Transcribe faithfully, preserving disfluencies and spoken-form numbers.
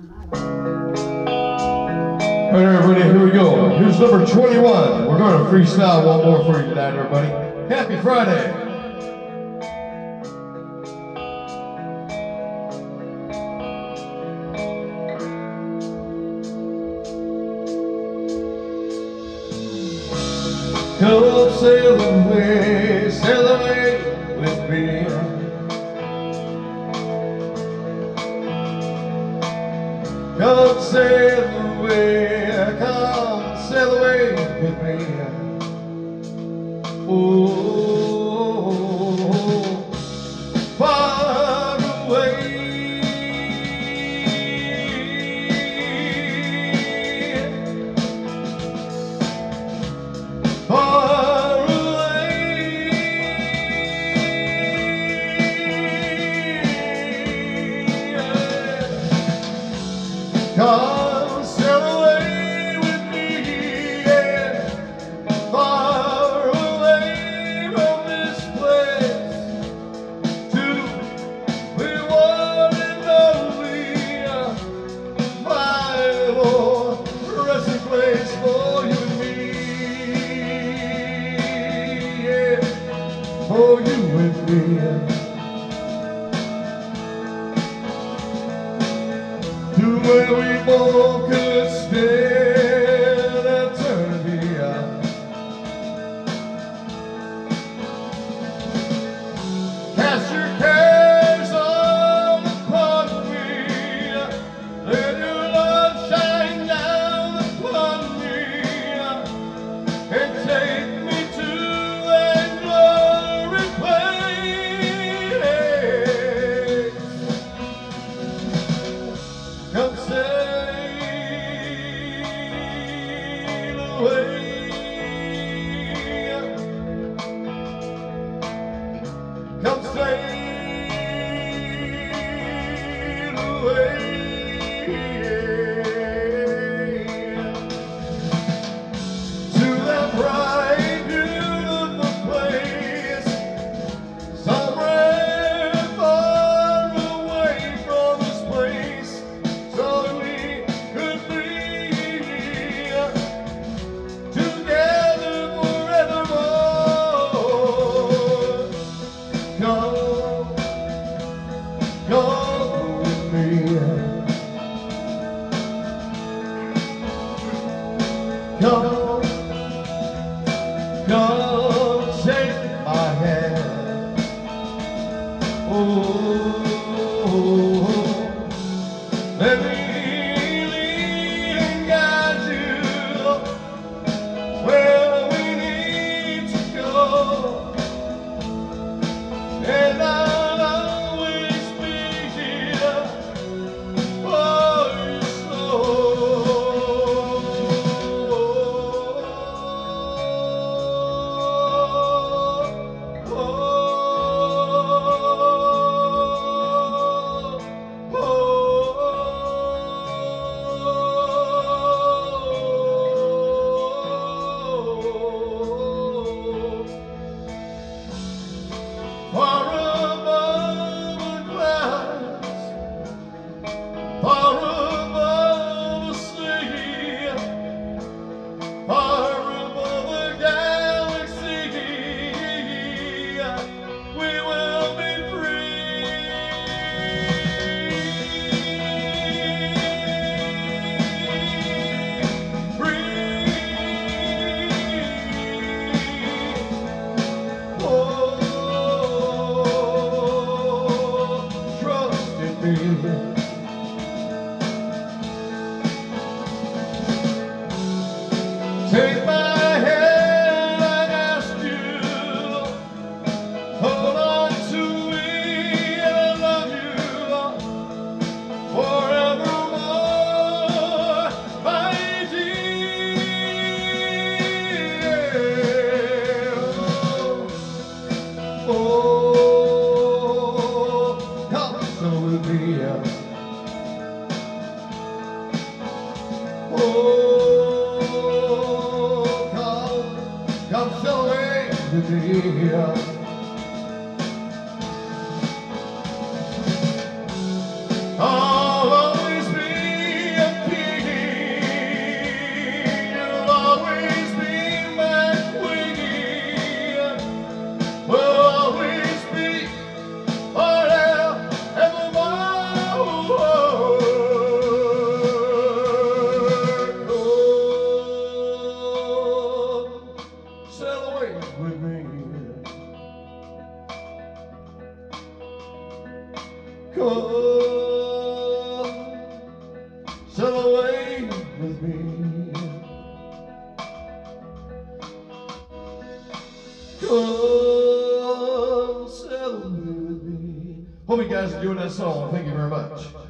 All right, everybody, here we go. Here's number twenty-one. We're going to freestyle one more for you tonight, everybody. Happy Friday. Come sail away, sail away with me. Come sail away, come sail away with me. Oh, far away. Far away. Come sail away with me, yeah. Far away from this place to the one and only final resting place for you and me, yeah. For you and me. To where we both could spend eternity. Cast your cares all upon me. Let your love shine down upon me. And take me to that glory place. Come sail away. Come sail away. To that bright, beautiful place, somewhere far away from this place, so we could be together forevermore. Come, come with me. Come, come take my hand. Oh, let me lead and guide you where we need to go, and I'll always be here for your soul. Far with me. Come, sail away with me. Come, sail away with me. Hope you guys are enjoying that song. Thank you very much.